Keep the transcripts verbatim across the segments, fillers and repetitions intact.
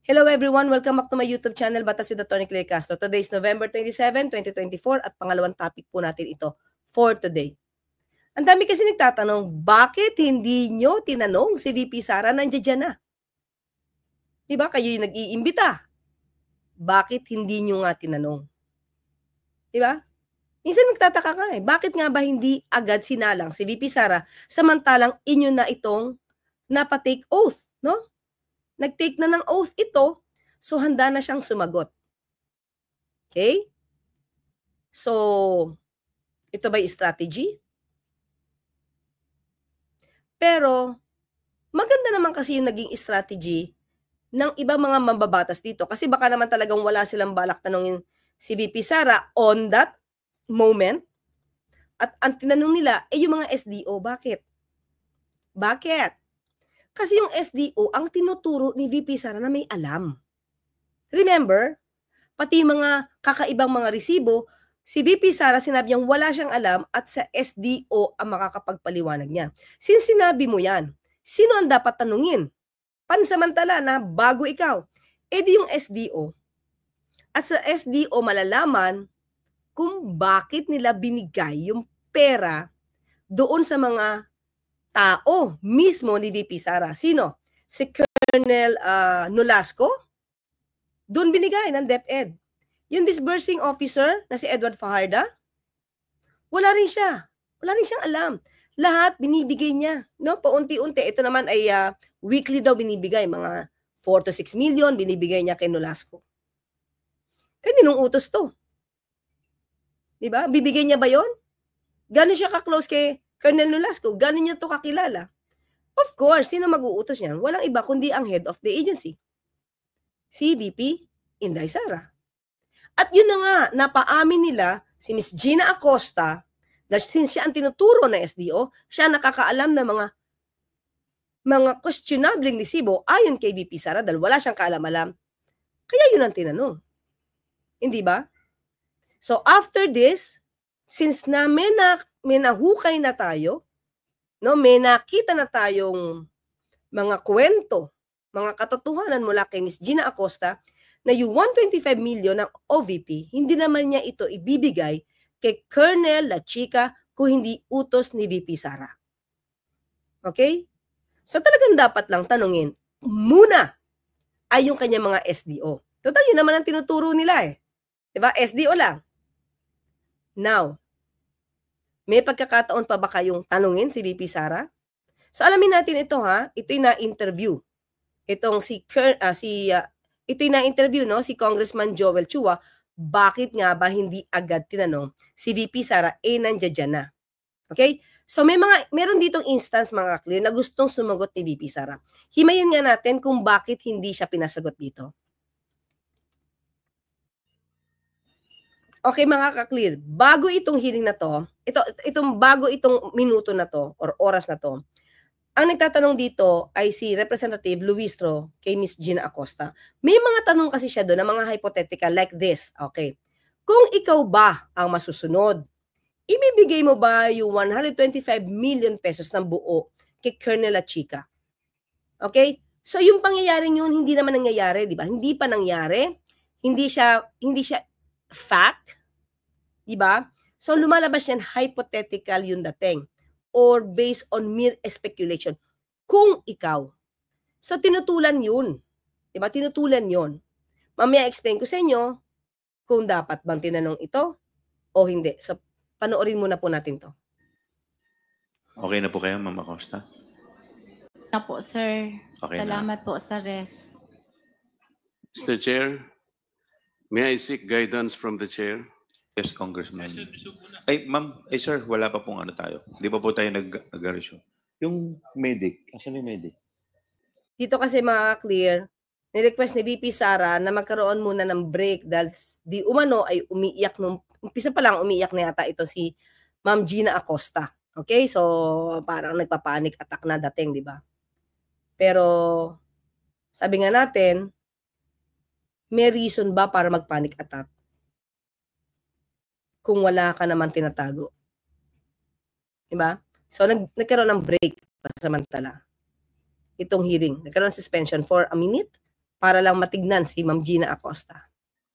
Hello everyone, welcome back to my YouTube channel, Batas with Attorney Claire Castro. Today is November twenty-seven, twenty twenty-four at pangalawang topic po natin ito for today. Ang dami kasi nagtatanong, bakit hindi nyo tinanong si V P Sara nandiyan dyan na? Diba kayo yung nag-iimbita? Bakit hindi nyo nga tinanong? Diba? Minsan nagtataka ka eh, bakit nga ba hindi agad sinalang si V P Sara samantalang inyo na itong napatake oath, no? Nag-take na ng oath ito, so handa na siyang sumagot. Okay? So, ito ba'y strategy? Pero, maganda naman kasi yung naging strategy ng ibang mga mambabatas dito. Kasi baka naman talagang wala silang balak tanungin si V P Sara on that moment. At ang tinanong nila, eh yung mga S D O, bakit? Bakit? Kasi yung S D O, ang tinuturo ni V P Sara na may alam. Remember, pati mga kakaibang mga resibo, si V P Sara sinabi niyang wala siyang alam at sa S D O ang makakapagpaliwanag niya. Since sinabi mo yan, sino ang dapat tanungin? Pansamantala na bago ikaw. E di yung S D O. At sa S D O malalaman kung bakit nila binigay yung pera doon sa mga tao mismo ni V P Sara. Sino? Si Colonel uh, Nolasco? Doon binigay ng DepEd. Yung disbursing officer na si Edward Fajarda, wala rin siya. Wala rin siyang alam. Lahat binibigay niya. No? Paunti-unti. Ito naman ay uh, weekly daw binibigay. Mga four to six million binibigay niya kay Nolasco. Kaninong utos to? Diba? Bibigay niya ba yon? Gano'n siya ka-close kay Colonel Nolasco? Gano'n niya to kakilala? Of course, sino mag-uutos niyan? Walang iba kundi ang head of the agency. Si V P Inday Sara. At yun na nga, napaamin nila si Miss Gina Acosta, dahil since siya ang tinuturo na S D O, siya nakakaalam ng mga mga questionabling resibo ayon kay V P Sara dahil wala siyang kaalam-alam. Kaya yun ang tinanong. Hindi ba? So after this, since na may, na, may nahukay na tayo, no, may nakita na tayong mga kwento, mga katotohanan mula kay Miss Gina Acosta, na yung one hundred twenty-five million ng O V P, hindi naman niya ito ibibigay kay Colonel La Chica kung hindi utos ni V P Sara. Okay? So talagang dapat lang tanungin muna ay yung kanya mga S D O. Total, yun naman ang tinuturo nila eh. Diba? S D O lang. Now, may pagkakataon pa ba kayong tanungin si V P Sara? So alamin natin ito ha, ito'y na-interview. Itong si, uh, si uh, ito'y na-interview no, si Congressman Joel Chua, bakit nga ba hindi agad tinanong si V P Sara, eh nandiyan na. Okay? So may mga, meron ditong instance mga clear na gustong sumagot ni V P Sara. Himayin nga natin kung bakit hindi siya pinasagot dito. Okay mga ka-clear, bago itong hearing na to, ito, itong bago itong minuto na to or oras na to, ang nagtatanong dito ay si Representative Luistro kay Miss Gina Acosta. May mga tanong kasi siya doon na mga hypothetical like this. Okay. Kung ikaw ba ang masusunod, ibibigay mo ba yung one hundred twenty-five million pesos ng buo kay Colonel La Chica? Okay? So yung pangyayaring yun hindi naman nangyayari, di ba? Hindi pa nangyari. Hindi siya hindi siya fact. Di ba? So lumalabas yan hypothetical yung dating or based on mere speculation. Kung ikaw. So, tinutulan yun. Diba? Tinutulan yun. Mamaya explain ko sa inyo kung dapat bang tinanong ito o hindi. So, panoorin muna po natin to. Okay na po kayo, Ma'am Acosta? Na po, sir. Okay Salamat na. po sa rest. Mister Chair, may I seek guidance from the Chair? Yes, Congressman. Ay, ma'am, ay sir, wala pa pong ano tayo. Di pa po tayo nag-agarasyon. Yung medic, asan yung medic? Dito kasi mga clear, ni-request ni V P Sara na magkaroon muna ng break dahil di umano ay umiiyak nung, umpisa pa lang umiiyak na yata ito si Ma'am Gina Acosta. Okay? So, parang nagpa-panic attack na dating, di ba? Pero, sabi nga natin, may reason ba para mag-panic attack? Kung wala ka naman tinatago. Diba? So, nag nagkaroon ng break pasamantala. Itong hearing. Nagkaroon ng suspension for a minute para lang matignan si Ma'am Gina Acosta.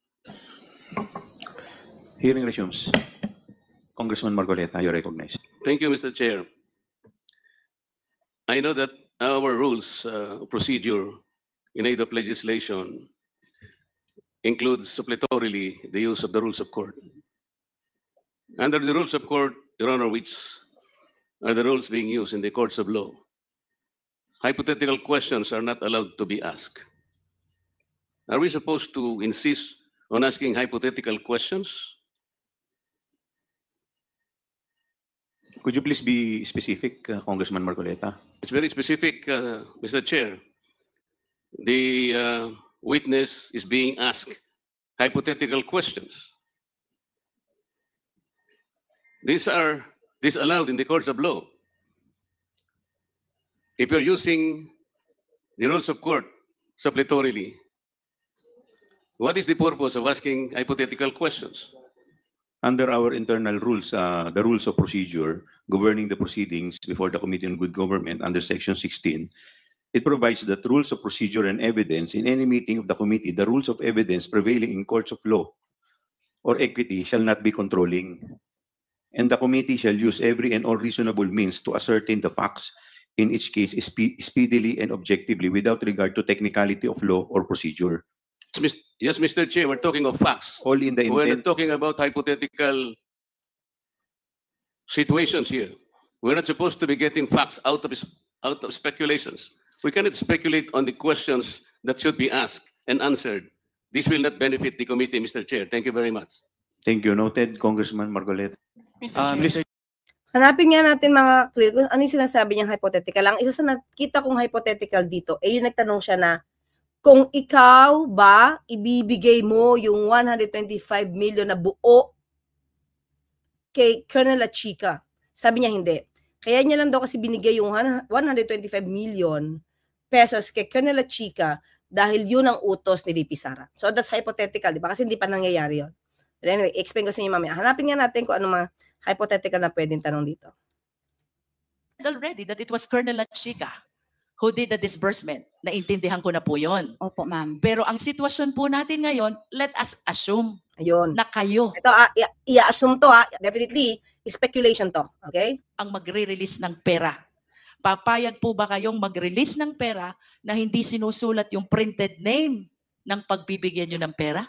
Hearing resumes. Congressman Marcoleta, you're recognized. Thank you, Mister Chair. I know that our rules uh, procedure in aid of legislation includes suppletorily the use of the rules of court. Under the rules of court, Your Honor, which are the rules being used in the courts of law, hypothetical questions are not allowed to be asked. Are we supposed to insist on asking hypothetical questions? Could you please be specific, uh, Congressman Marcoleta? It's very specific, uh, Mister Chair. The uh, witness is being asked hypothetical questions. These are disallowed in the courts of law. If you're using the rules of court suppletorily, what is the purpose of asking hypothetical questions? Under our internal rules, uh, the rules of procedure governing the proceedings before the Committee on Good Government under Section sixteen, it provides that rules of procedure and evidence in any meeting of the committee, the rules of evidence prevailing in courts of law or equity shall not be controlling. And the committee shall use every and all reasonable means to ascertain the facts in each case spe speedily and objectively without regard to technicality of law or procedure. Yes, Mister Chair, we're talking of facts. All in the We're intent. not talking about hypothetical situations here. We're not supposed to be getting facts out of, out of speculations. We cannot speculate on the questions that should be asked and answered. This will not benefit the committee, Mister Chair. Thank you very much. Thank you. Noted, Congressman Marcoleta. Mister Uh, Chair. Mister Hanapin nga natin mga clear kung ano yung sinasabi niyang hypothetical. Ang isa sa nakita kong hypothetical dito, eh yung nagtanong siya na kung ikaw ba ibibigay mo yung one hundred twenty-five million na buo kay Colonel Lachica. Sabi niya hindi. Kaya niya lang daw kasi binigay yung one hundred twenty-five million pesos kay Colonel Lachica dahil yun ang utos ni V P Sara. So that's hypothetical, di ba? Kasi hindi pa nangyayari yun. But anyway, explain ko sa inyo mamaya. Hanapin nga natin kung ano mga hypothetical na pwedeng tanong dito. Already that it was Colonel Lachica who did the disbursement. Naintindihan ko na po yon. Opo, ma'am. Pero ang sitwasyon po natin ngayon, let us assume Ayun. na kayo Ito, ah, i- i-assume to ha. Definitely, speculation to. Okay? ang magre-release ng pera. Papayag po ba kayong mag-release ng pera na hindi sinusulat yung printed name ng pagbibigyan nyo ng pera?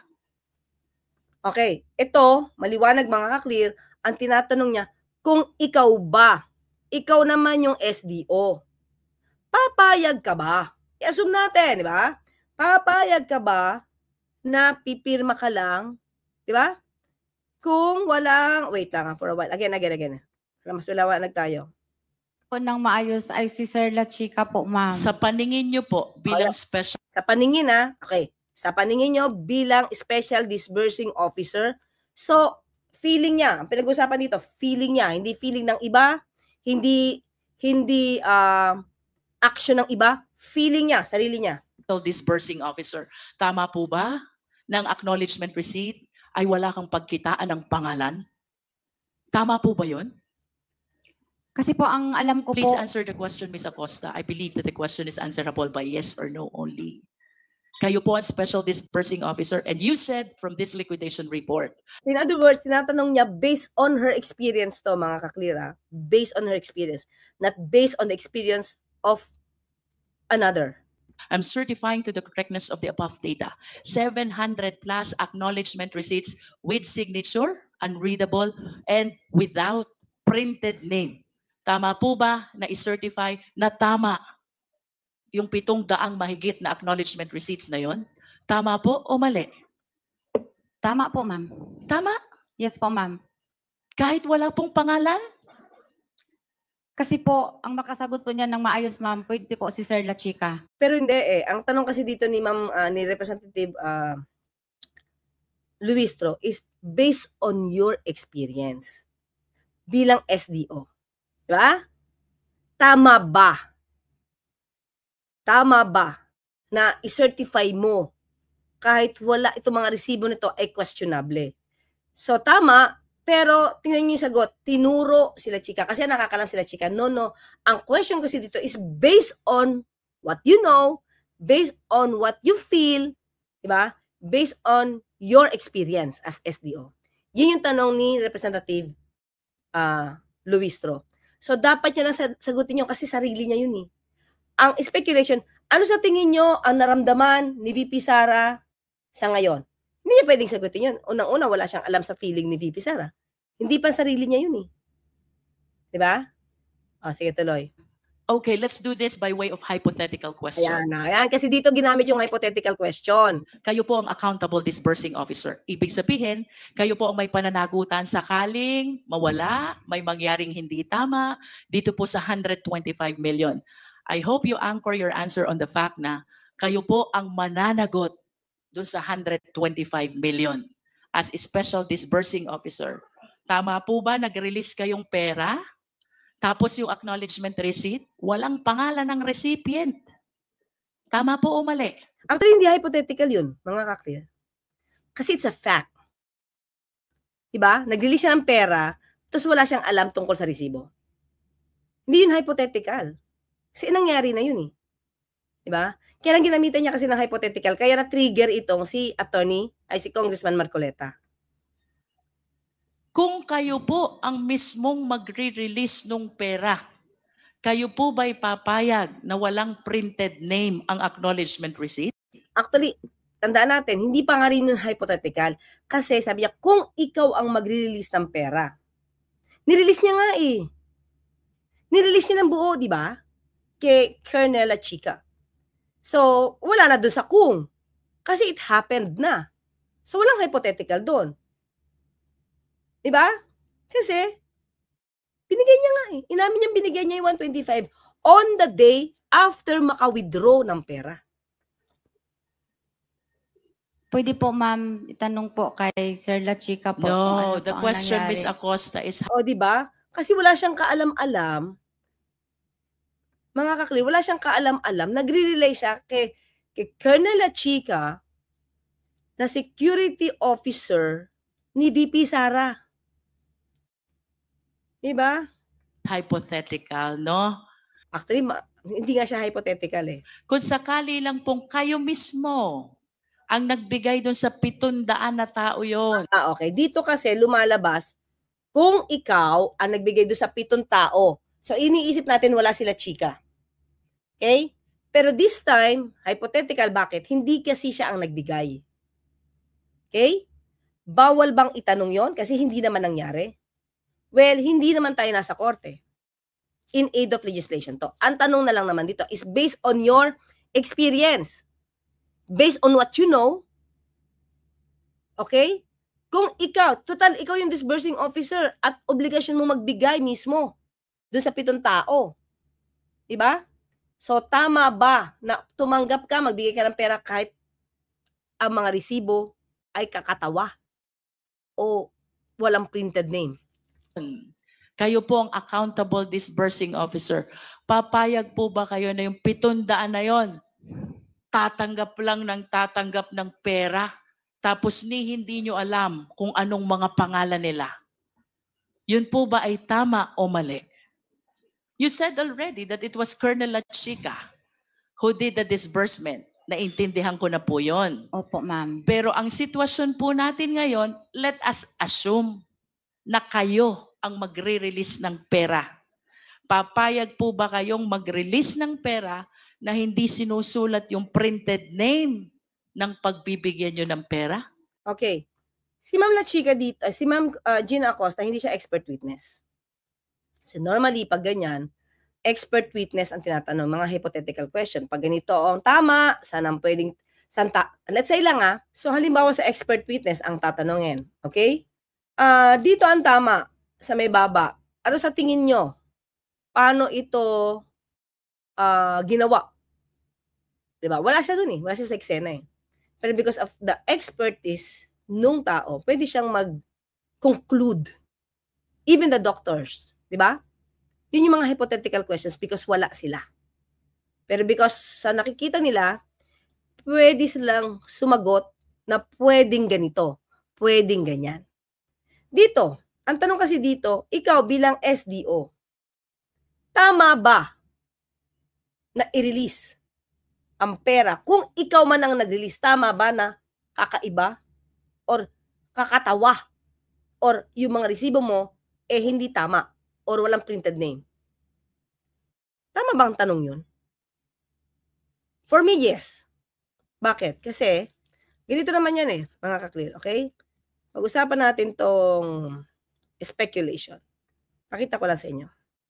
Okay. Ito, maliwanag mga ka-clear, ang tinatanong niya, kung ikaw ba, ikaw naman yung S D O, papayag ka ba? I-assume natin, di ba? Papayag ka ba na pipirma ka lang, di ba? Kung walang, wait lang for a while, again, again, again. Para mas malawanag tayo. Po nang maayos ay si Sir Lachica po, ma'am. Sa paningin nyo po bilang special Sa paningin na, okay, sa paningin nyo bilang Special Disbursing Officer, so, feeling niya, ang pinag-usapan dito, feeling niya, hindi feeling ng iba, hindi, hindi, uh, action ng iba, feeling niya, sarili niya. disbursing officer, tama po ba ng acknowledgement receipt ay wala kang pagkitaan ng pangalan? Tama po ba yun? Kasi po ang alam ko Please po, answer the question, Miz Acosta. I believe that the question is answerable by yes or no only. Kayo po ang special disbursing officer and you said from this liquidation report, In other words, tinatanong niya based on her experience to, mga kaklira, based on her experience, not based on the experience of another. I'm certifying to the correctness of the above data. seven hundred plus acknowledgement receipts with signature, unreadable, and without printed name. Tama po ba na i-certify na tama yung pitong daang mahigit na acknowledgement receipts na yon? Tama po o mali? tama po, ma'am. Tama. Yes po, ma'am. Kahit wala pong pangalan? Kasi po, ang makasagot po niya ng maayos, ma'am, pwede po si Sir Lachica. Pero hindi eh. Ang tanong kasi dito ni Ma'am, ah, ni Representative uh, Luistro is based on your experience bilang S D O. Diba? Tama ba? Tama ba na i-certify mo kahit wala itong mga resibo nito ay questionable? So, tama, pero tingnan niyo yung sagot, tinuro sila Chika. Kasi nakakalam sila Chika. No, no. Ang question kasi dito is based on what you know, based on what you feel, di ba? Based on your experience as S D O. Yun yung tanong ni Representative uh, Luistro. So, dapat niya lang sagutin yun kasi sarili niya yun eh. Ang speculation, ano sa tingin nyo ang naramdaman ni V P Sara sa ngayon? Hindi niya pwedeng sagutin yun. Unang-una, wala siyang alam sa feeling ni V P Sara. Hindi pa sarili niya yun eh. Diba? O, sige, tuloy. Okay, let's do this by way of hypothetical question. Ayan na. Ayan, kasi dito ginamit yung hypothetical question. Kayo po ang accountable disbursing officer. Ibig sabihin, kayo po ang may pananagutan sakaling mawala, may mangyaring hindi tama, dito po sa one hundred twenty-five million. I hope you anchor your answer on the fact na kayo po ang mananagot doon sa one hundred twenty-five million as a special disbursing officer. Tama po ba nag-release kayong pera? Tapos yung acknowledgement receipt, walang pangalan ng recipient. Tama po o mali? Actually, hindi hypothetical yun, mga ka-clear. Kasi it's a fact. Diba? Nag-release siya ng pera, tapos wala siyang alam tungkol sa resibo. Hindi yun hypothetical. Kasi nangyari na yun eh. Diba? Kaya lang ginamitan niya kasi ng hypothetical, kaya na-trigger itong si attorney, ay si Congressman Marcoleta. Kung kayo po ang mismong magre-release ng pera, kayo po ba'y papayag na walang printed name ang acknowledgement receipt? Actually, tandaan natin, hindi pa nga rin yung hypothetical. Kasi sabi niya, kung ikaw ang magre-release ng pera, nirelease niya nga eh. Nirelease niya ng buo, di ba? Kay Colonel Chica. So, wala na doon sa kung. Kasi it happened na. So, walang hypothetical doon. Diba? Kasi, binigay niya nga eh. Inamin niya binigay niya yung one twenty-five on the day after maka-withdraw ng pera. Pwede po, ma'am, itanong po kay Sir La Chica po. kung No, ano the po ang question, nangyari. Miz Acosta, is O, diba? Kasi wala siyang kaalam-alam. Mga kakli, wala siyang kaalam-alam. Nagre-relay siya kay, kay Colonel Chica na security officer ni V P Sara. Diba? hypothetical, no? Actually, ma- hindi nga siya hypothetical eh. Kung sakali lang pong kayo mismo ang nagbigay doon sa pitong daan na tao yon. Ah, okay. Dito kasi lumalabas kung ikaw ang nagbigay doon sa pitong tao. So, iniisip natin wala sila chika. Okay? Pero this time, hypothetical, bakit? Hindi kasi siya ang nagbigay. Okay? Bawal bang itanong yon? Kasi hindi naman nangyari. Well, hindi naman tayo nasa korte. In aid of legislation to. Ang tanong na lang naman dito is based on your experience. Based on what you know. Okay? Kung ikaw, total, ikaw yung disbursing officer at obligasyon mo magbigay mismo doon sa pitong tao. Diba? So, tama ba na tumanggap ka, magbigay ka ng pera kahit ang mga resibo ay kakatawa o walang printed name? Kayo po ang accountable disbursing officer. Papayag po ba kayo na yung pitong daan na yon tatanggap lang ng tatanggap ng pera tapos ni hindi nyo alam kung anong mga pangalan nila? Yun po ba ay tama o mali? You said already that it was Colonel La Chica who did the disbursement. Naintindihan ko na po yon. Opo, ma'am. Pero ang sitwasyon po natin ngayon, let us assume na kayo ang magre-release ng pera. Papayag po ba kayong mag-release ng pera na hindi sinusulat yung printed name ng pagbibigyan nyo ng pera? Okay. Si Ma'am La Chica dito, si Ma'am uh, Gina Acosta, hindi siya expert witness. So normally, pag ganyan, expert witness ang tinatanong, mga hypothetical question. Pag ganito ang tama, saan ang pwedeng, saan ta, let's say lang ah, so halimbawa sa expert witness ang tatanungin. Okay? Uh, dito ang tama, sa may baba. Ano sa tingin nyo? Paano ito uh, ginawa? Diba? Wala siya dun eh. Wala siya sa eksena eh. Pero because of the expertise nung tao, pwede siyang mag-conclude. Even the doctors. Diba? Yun yung mga hypothetical questions because wala sila. Pero because sa nakikita nila, pwede silang sumagot na pwedeng ganito, pwedeng ganyan. Dito, ang tanong kasi dito, ikaw bilang S D O, tama ba na i-release ang pera, kung ikaw man ang nag-release, tama ba na kakaiba? Or kakatawa? Or yung mga resibo mo, eh hindi tama? Or walang printed name? Tama ba ang tanong yun? For me, yes. Bakit? Kasi, ganito naman yan eh, mga ka-clear, okay? Pag-usapan natin tong speculation. Pakita ko lang sa inyo.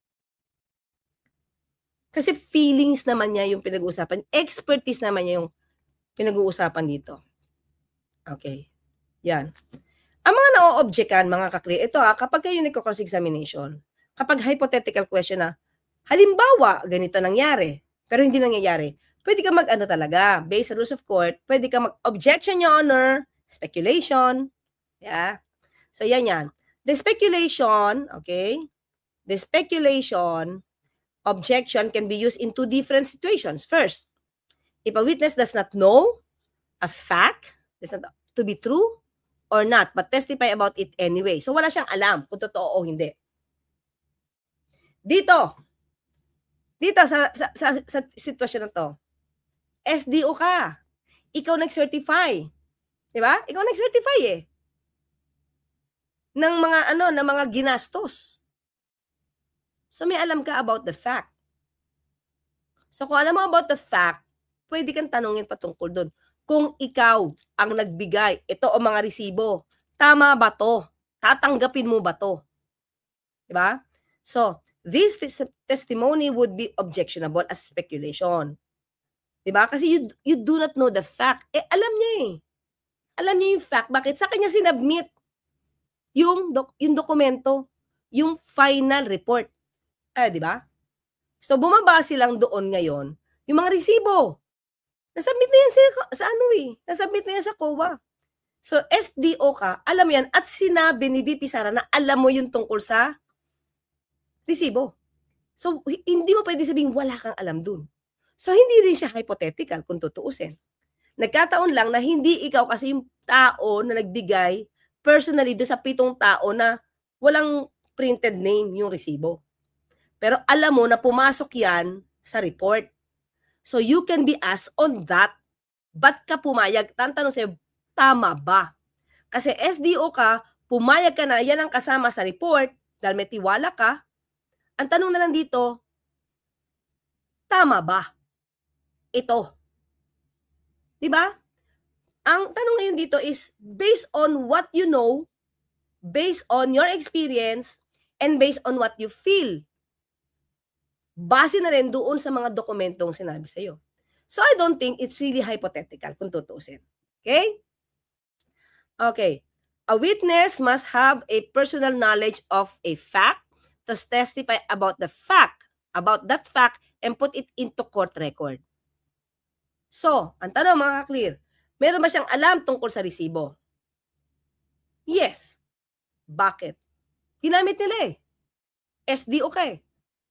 Kasi feelings naman niya yung pinag-uusapan. Expertise naman niya yung pinag-uusapan dito. Okay. Yan. Ang mga na-o-objectan, mga ka-clear, ito ah, kapag kayo nagko-cross-examination, kapag hypothetical question na, halimbawa, ganito nangyari, pero hindi nangyayari, pwede ka mag-ano talaga, based on rules of court, pwede ka mag-objection, Your Honor, speculation. Yeah. So, yan yan. The speculation, okay, the speculation, objection can be used in two different situations. First, if a witness does not know a fact, does not to be true or not, but testify about it anyway. So, wala siyang alam kung totoo o hindi. Dito, dito sa, sa, sa, sa sitwasyon na to, S D O ka. Ikaw nag-certify. Diba? Ikaw nag-certify eh. Ng mga ano, ng mga ginastos. So, may alam ka about the fact. So, kung alam mo about the fact, pwede kang tanungin patungkol doon. Kung ikaw ang nagbigay, ito o mga resibo, tama ba to? Tatanggapin mo ba to? Diba? So, this tes- testimony would be objectionable as speculation. Diba? Kasi you, you do not know the fact. Eh, alam niya eh. Alam niya yung fact. Bakit? Sa kanya sinabmit yung, dok- yung dokumento, yung final report. Eh, di ba? So, bumabase lang doon ngayon yung mga resibo. Nasubmit na yan sa, sa ano eh. Nasubmit na yan sa C O A. So, S D O ka, alam yan, at sinabi ni V P Sara na alam mo yung tungkol sa resibo. So, hindi mo pwede sabihin wala kang alam dun. So, hindi rin siya hypothetical kung tutuusin. Nagkataon lang na hindi ikaw kasi yung tao na nagbigay personally do sa pitong tao na walang printed name yung resibo. Pero alam mo na pumasok yan sa report. So you can be asked on that, ba't ka pumayag? Tantanong sa'yo, tama ba? Kasi S D O ka, pumayag ka na, yan ang kasama sa report, dahil may tiwala ka. Ang tanong na lang dito, tama ba? Ito. Diba? Ang tanong ngayon dito is, based on what you know, based on your experience, and based on what you feel. Base na rin doon sa mga dokumentong sinabi sa'yo. So, I don't think it's really hypothetical kung tutuusin. Okay? Okay. A witness must have a personal knowledge of a fact to testify about the fact, about that fact, and put it into court record. So, ang tanong mga ka-clear, meron ba siyang alam tungkol sa resibo? Yes. Bakit? Ginamit nila eh. S D O ka eh.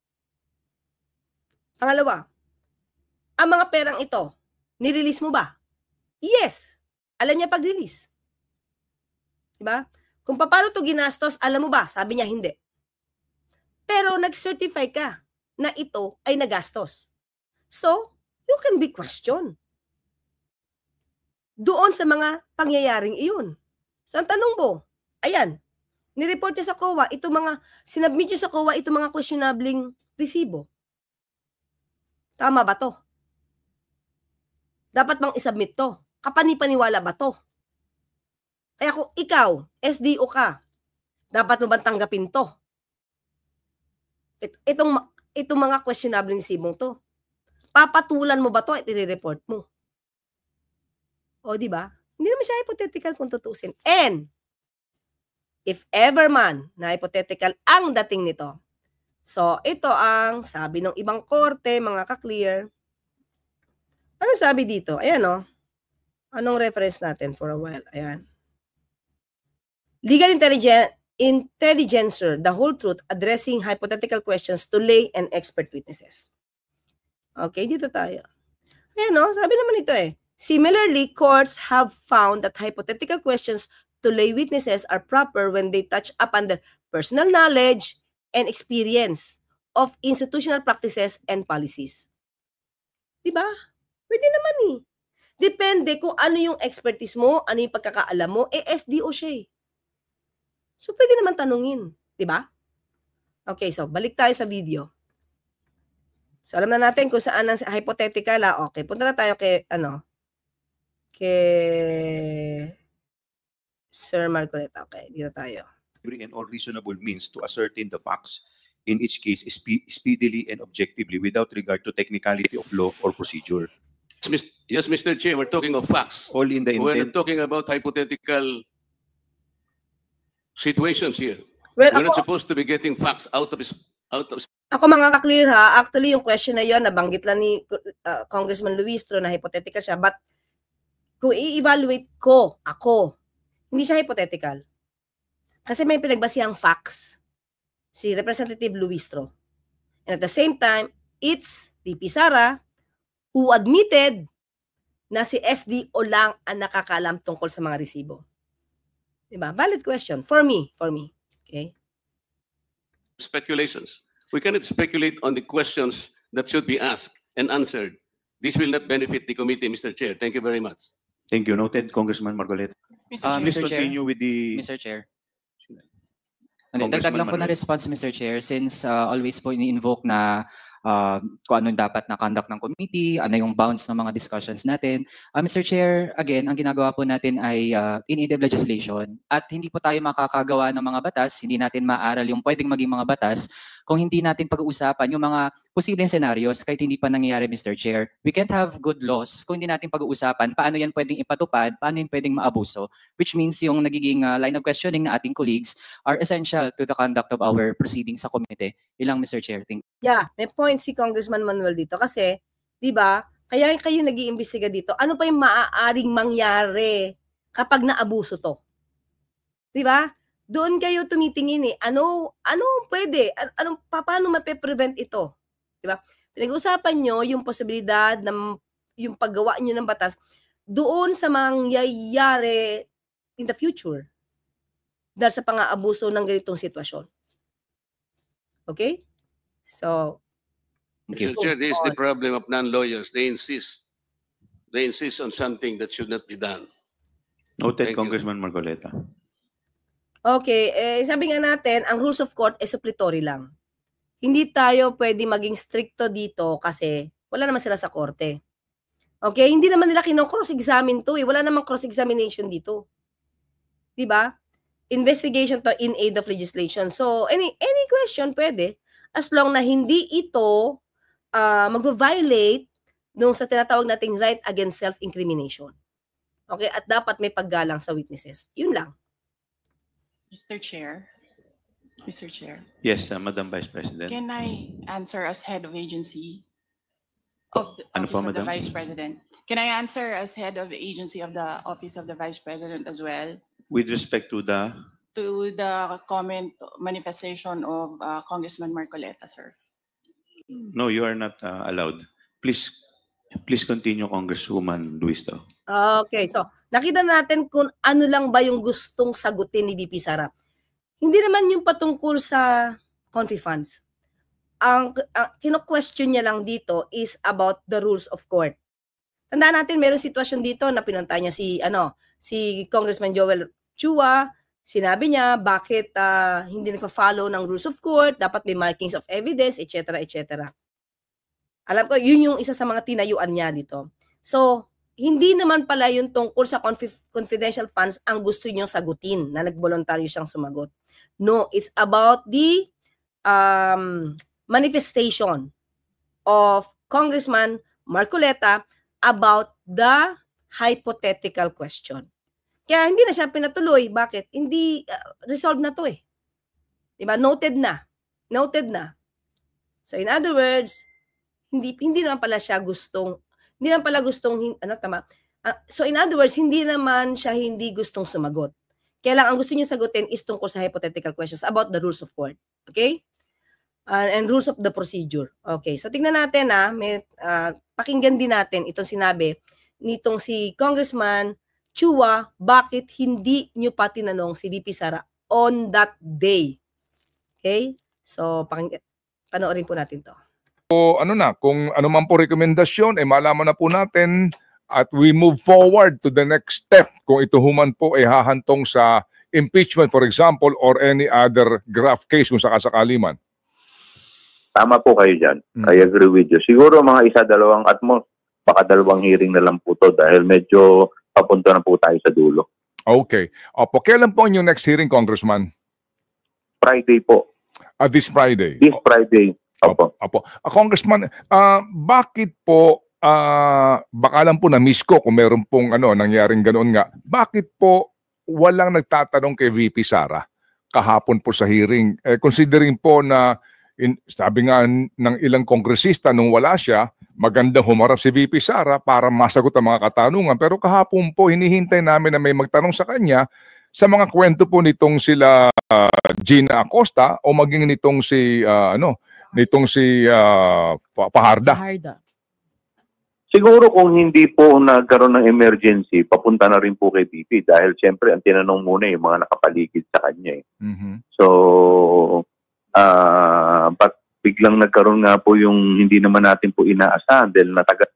Pangalawa, ang mga perang ito, nirelease mo ba? Yes. Alam niya pag-release. Diba? Kung paano ito ginastos, alam mo ba? Sabi niya hindi. Pero nag-certify ka na ito ay nagastos. So, you can be questioned doon sa mga pangyayaring iyon. So, ang tanong mo, ayan, nireport niya sa C O A, ito mga, sinabmit niyo sa C O A, ito mga questionabling resibo. Tama ba to? Dapat bang isubmit to? Kapani-paniwala ba to? Kaya kung ikaw, S D O ka, dapat mo bang tanggapin to? It, itong, itong mga questionable resibong to. Papatulan mo ba to at i-report mo? O, di ba? Hindi naman siya hypothetical kung tutusin. And, if ever man na hypothetical ang dating nito, so, ito ang sabi ng ibang korte, mga ka-clear. Ano sabi dito? Ayan o. Anong reference natin for a while? Ayan. Legal intelligence, intelligencer, the whole truth, addressing hypothetical questions to lay and expert witnesses. Okay, dito tayo. Ayan o, sabi naman ito eh. Similarly, courts have found that hypothetical questions to lay witnesses are proper when they touch upon their personal knowledge and experience of institutional practices and policies. Diba? Pwede naman eh. Depende kung ano yung expertise mo, ano yung pagkakaalam mo, eh S D O siya eh. So, pwede naman tanungin. Diba? Okay, so, balik tayo sa video. So, alam na natin kung saan ang hypothetical. Ah. Okay, punta na tayo kay, ano, kay Sir Marcoleta. Okay, dito tayo. And all reasonable means to ascertain the facts in each case spe speedily and objectively without regard to technicality of law or procedure. Yes, Mister Chair, we're talking of facts. All in the We're intent. not talking about hypothetical situations here. Well, We're not ako, supposed to be getting facts out of his- out of ako mga ka-clear ha, actually yung question na yon nabanggit lang ni uh, Congressman Luistro na hypothetical siya, but kung i-evaluate ko, ako, hindi siya hypothetical. Kasi may pinagbasihang facts si Representative Luistro. And at the same time, it's V P Sara who admitted na si S D O lang ang nakakaalam tungkol sa mga resibo. Diba? Valid question. For me. For me. Okay? speculations. We cannot speculate on the questions that should be asked and answered. This will not benefit the committee, Mister Chair. Thank you very much. Thank you. Noted, Congressman Marcoleta. Mister Uh, Chair, please Mister Chair, continue with the... Mister Chair. Congressman Dagdag lang po na Manuel. response, Mister Chair, since uh, always po ini-invoke na uh, kung ano yung dapat na conduct ng committee, ano yung bounds ng mga discussions natin. Uh, Mister Chair, again, ang ginagawa po natin ay uh, in aid of legislation at hindi po tayo makakagawa ng mga batas, hindi natin maaral yung pwedeng maging mga batas kung hindi natin pag-uusapan yung mga posibleng scenarios kahit hindi pa nangyayari, Mister Chair. We can't have good laws kung hindi natin pag-uusapan paano yan pwedeng ipatupad, paano yan pwedeng maabuso, which means yung nagiging uh, line of questioning na ating colleagues are essential to the conduct of our proceedings sa komite. Ilang, Mister Chair. Thank you. Yeah, may point si Congressman Manuel dito kasi, di ba, kaya kayo nag-iimbestiga dito, ano pa yung maaaring mangyari kapag naabuso to? Di ba? Doon kayo tumitingin eh. Ano, ano pwede? Ano, anong, paano mape-prevent ito? Di ba? Pinag-usapan nyo yung posibilidad ng yung paggawa nyo ng batas doon sa mangyayari in the future dahil sa pang-aabuso ng ganitong sitwasyon. Okay? So, Thank you. Mister Chair, this is the problem of non-lawyers. They insist. They insist on something that should not be done. Noted, Thank you. Congressman Marcoleta. okay, eh, sabi nga natin, ang rules of court is suppletory lang. Hindi tayo pwede maging stricto dito kasi wala naman sila sa korte. Okay? Hindi naman nila kino-cross-examine to eh. Wala namang cross-examination dito. Diba? Investigation to in aid of legislation. So, any any question pwede as long na hindi ito uh, mag-violate nung sa tinatawag nating right against self-incrimination. Okay? At dapat may paggalang sa witnesses. Yun lang. Mister Chair, Mister Chair, Yes, uh, Madam Vice President. can I answer as head of agency of the Ano po, Office of the Madam? Vice President? Can I answer as head of the agency of the Office of the Vice President as well With respect to the... to the comment manifestation of uh, Congressman Marcoleta, sir? No, you are not uh, allowed. Please, please continue, Congresswoman Luistro. Okay, so nakita natin kung ano lang ba yung gustong sagutin ni V P Sara. Hindi naman yung patungkol sa confi funds. Ang, ang kino-question niya lang dito is about the rules of court. Tandaan natin, mayroong sitwasyon dito na pinunta niya si, ano, si Congressman Joel Chua. Sinabi niya bakit uh, hindi nagpa-follow ng rules of court, dapat may markings of evidence, et cetera, et cetera. Alam ko, yun yung isa sa mga tinayuan niya dito. So, hindi naman pala yung tungkol sa confi- confidential funds ang gusto niyong sagutin na nagboluntaryo siyang sumagot. No, it's about the um, manifestation of Congressman Marcoleta about the hypothetical question. Kaya hindi na siya pinatuloy. Bakit? Hindi, uh, resolved na to eh. Diba? Noted na. Noted na. So in other words, hindi hindi naman pala siya gustong, hindi naman pala gustong, ano tama? Uh, so in other words, hindi naman siya hindi gustong sumagot. Kaya lang, ang gusto niya sagutin is tungkol sa hypothetical questions about the rules of court. Okay? Uh, and rules of the procedure. Okay, so tingnan natin ah, may, uh, pakinggan din natin itong sinabi nitong si Congressman Chua, bakit hindi nyo pa tinanong si V P Sara on that day. Okay? So, pakinggan, panoorin po natin to. o ano na, kung ano man po rekomendasyon, eh malaman na po natin at we move forward to the next step kung ito human po ay hahantong sa impeachment, for example, or any other grave case kung sakasakali man. Tama po kayo dyan. Mm. I agree with you. Siguro mga isa, dalawang at mo, baka dalawang hearing na lang po to dahil medyo papunta na po tayo sa dulo. Okay. Opo, kailan po yung next hearing, Congressman? Friday po. Uh, this Friday? This Friday. Opo. Opo. Uh, Congressman, uh, bakit po, uh, baka lang po na-miss ko kung meron pong ano, nangyaring ganoon nga, bakit po walang nagtatanong kay V P Sara kahapon po sa hearing? Eh, considering po na, in, sabi nga ng ilang kongresista nung wala siya, magandang humarap si V P Sara para masagot ang mga katanungan. Pero kahapon po, hinihintay namin na may magtanong sa kanya sa mga kwento po nitong sila uh, Gina Acosta o maging nitong si, uh, ano, nitong si uh, Paharda. Paharda. Siguro kung hindi po nagkaroon ng emergency, papunta na rin po kay V P dahil siyempre ang tinanong muna yung mga nakapaligid sa kanya. Eh. Mm-hmm. So, uh, but biglang nagkaroon nga po yung hindi naman natin po inaasahan dahil natagal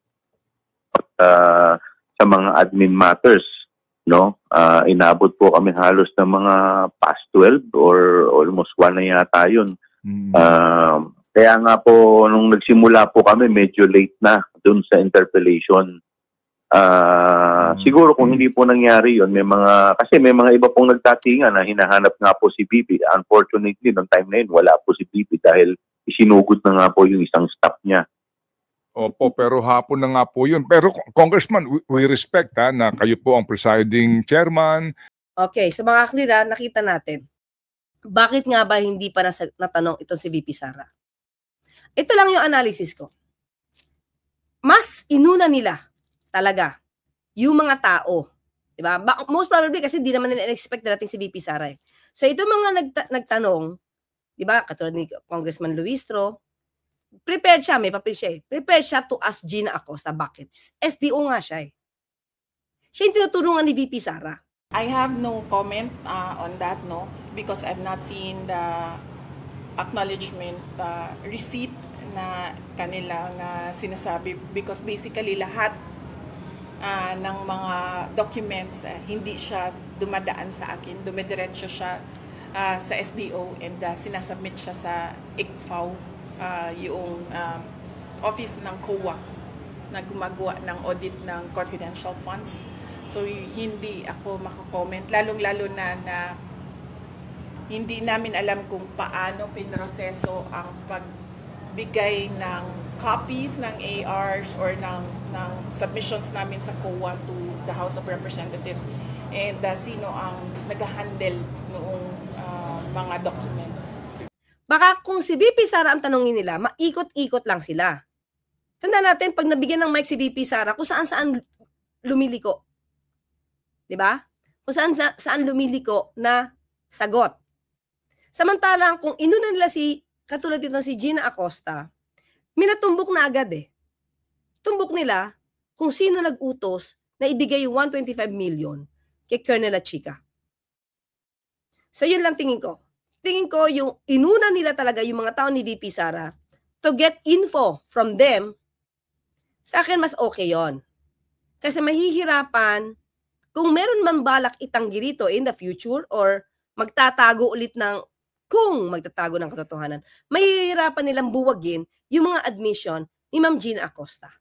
uh, sa mga admin matters. No, uh, inabot po kami halos ng mga past twelve or almost one na yata yun. Mm-hmm. Uh, kaya nga po, nung nagsimula po kami, medyo late na dun sa interpellation. Uh, mm-hmm. Siguro kung hindi po nangyari yun, may mga, kasi may mga iba pong nagtatinga na hinahanap nga po si B B. Unfortunately, noong time na yun, wala po si B B dahil isinugod na nga po yung isang staff niya. Opo, pero hapon na nga po yun. Pero Congressman, we, we respect ha, na kayo po ang presiding chairman. Okay, so mga klira, nakita natin. Bakit nga ba hindi pa nasa, natanong itong si V P Sara? Ito lang yung analysis ko. Mas inuna nila talaga yung mga tao. Diba? Most probably kasi di naman nila expect na natin si V P Sara. Eh. So ito mga nagta- nagtanong, diba? Katulad ni Congressman Luistro, prepared siya, may papel siya eh. Prepared siya to ask Gina Acosta. Bakit? S D O nga siya eh. Siya yung tinutulungan ni V P Sara. I have no comment uh, on that, no, because I've not seen the acknowledgement uh, receipt na kanilang uh, sinasabi because basically lahat uh, ng mga documents uh, hindi siya dumadaan sa akin, dumidiretso siya uh, sa S D O and uh, sinasubmit siya sa I C F A O, uh, yung um, office ng C O A na gumagawa ng audit ng confidential funds. So hindi ako makakomment, lalong-lalo na na hindi namin alam kung paano pinroseso ang pagbigay ng copies ng A Rs or ng, ng submissions namin sa C O A to the House of Representatives and uh, sino ang nag-handle noong uh, mga documents. Baka kung si V P Sara ang tanongin nila, maikot-ikot lang sila. Tanda natin, pag nabigyan ng mic si V P Sara, kung saan-saan lumiliko. Diba? Kung saan, saan lumiliko na sagot. Samantalang kung inuna nila si, katulad dito si Gina Acosta, minatumbok na agad eh. Tumbok nila kung sino nag-utos na ibigay yung one hundred twenty-five million kay Colonel Chica. So yun lang tingin ko. Tingin ko yung inuna nila talaga yung mga tao ni V P Sara to get info from them, sa akin mas okay yon. Kasi mahihirapan kung meron man balak itanggi rito in the future or magtatago ulit ng, kung magtatago ng katotohanan, mahihirapan nilang buwagin yung mga admission ni Ma'am Gina Acosta.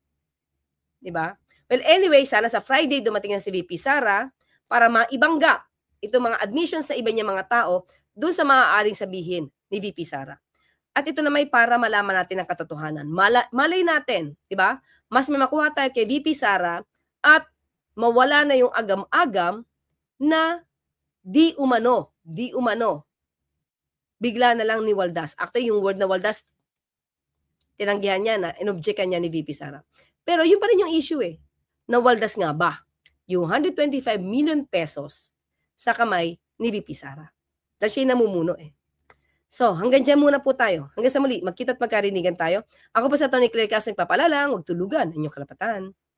Diba? Well, anyway, sana sa Friday dumating na si V P Sara para maibangga itong mga admissions sa iba niya mga tao doon sa maaaring sabihin ni V P Sara. At ito na may para malaman natin ang katotohanan. Mala, malay natin, diba? Mas may makuha tayo kay V P Sara at mawala na yung agam-agam na di umano, di umano, bigla na lang ni Waldas. Actually, yung word na Waldas, tinanggihan niya na, inobjekan niya ni V P Sara. Pero yun pa rin yung issue eh, na Waldas nga ba, yung one hundred twenty-five million pesos sa kamay ni V P Sara. Dahil siya namumuno eh. So, hanggang dyan muna po tayo. Hanggang sa muli, magkita at magkarinigan tayo. Ako po sa Tony Claire Castro, nagpapalalang, huwag tulugan, inyong kalapatan.